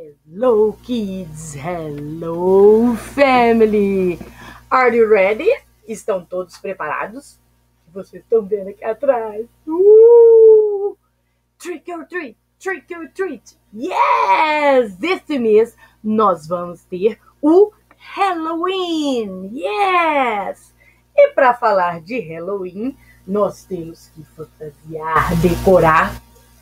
Hello kids, hello family! Are you ready? Estão todos preparados? Vocês estão vendo aqui atrás? Trick or treat, trick or treat! Yes! Desse mês nós vamos ter o Halloween! Yes! E para falar de Halloween, nós temos que fantasiar, decorar.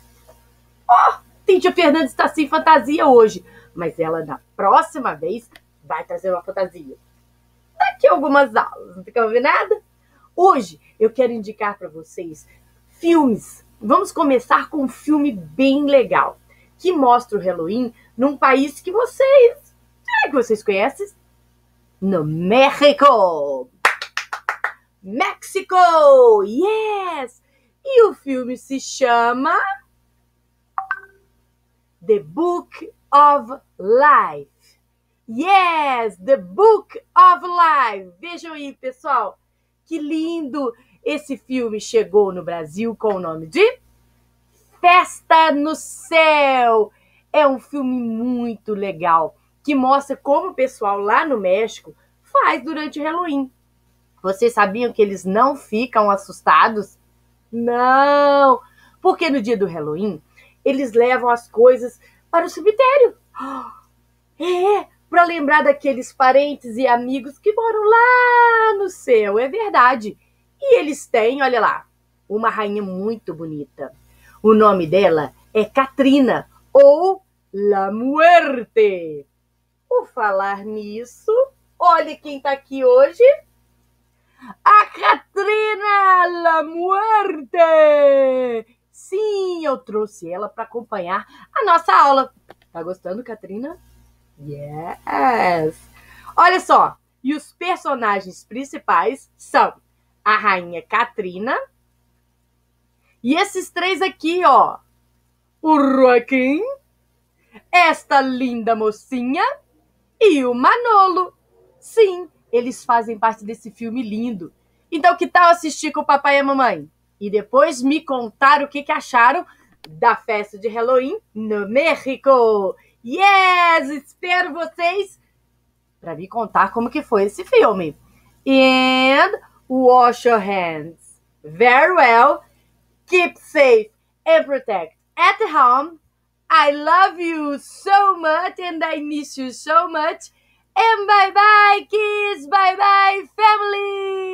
Tia Fernanda está sem fantasia hoje, mas ela na próxima vez vai trazer uma fantasia. Daqui a algumas aulas, não fica combinado? Hoje eu quero indicar para vocês filmes. Vamos começar com um filme bem legal, que mostra o Halloween num país que vocês conhecem? No México! México! Yes! E o filme se chama The Book of Life. Yes, The Book of Life. Vejam aí, pessoal, que lindo. Esse filme chegou no Brasil com o nome de Festa no Céu. É um filme muito legal, que mostra como o pessoal lá no México faz durante o Halloween. Vocês sabiam que eles não ficam assustados? Não, porque no dia do Halloween eles levam as coisas para o cemitério. Para lembrar daqueles parentes e amigos que moram lá no céu, é verdade. E eles têm, olha lá, uma rainha muito bonita. O nome dela é Catrina, ou La Muerte. Por falar nisso, olha quem está aqui hoje. A Catrina La Muerte! Sim, eu trouxe ela para acompanhar a nossa aula. Tá gostando, Catrina? Yes! Olha só, e os personagens principais são a rainha Catrina e esses três aqui, ó. O Joaquim, esta linda mocinha e o Manolo. Sim, eles fazem parte desse filme lindo. Então, que tal assistir com o papai e a mamãe? E depois me contar o que acharam da festa de Halloween no México. Yes! Espero vocês para me contar como que foi esse filme. And wash your hands very well. Keep safe and protect at home. I love you so much and I miss you so much. And bye-bye, kids. Bye-bye, family.